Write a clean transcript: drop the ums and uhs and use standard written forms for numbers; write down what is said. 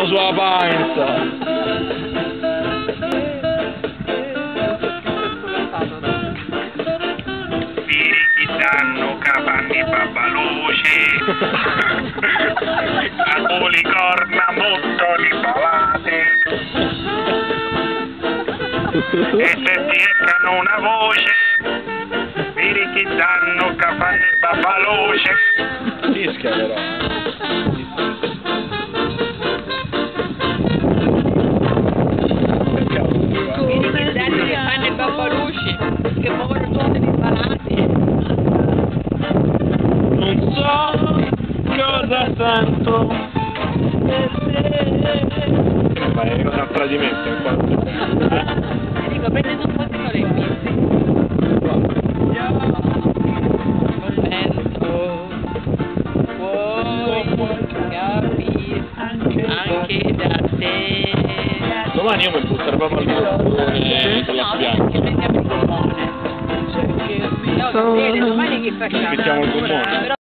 stanno sulla pancia. Ti danno capanni babbaluci, albuli corna mottoli palate, e se ti eccano una voce, ti danno capanni babbaluci. Fischia però, Che danno che fanno i babbaluci, che muovono tutti i palati. Non so cosa sento per te. Ma è un tradimento in quanto. Ti dico, prendete un po' di sole in bici. Anche da te. Domani io mi butterò proprio al gommone con la spiaggia. Che prendiamo il gommone. No, domani che facciamo? Mettiamo il gommone.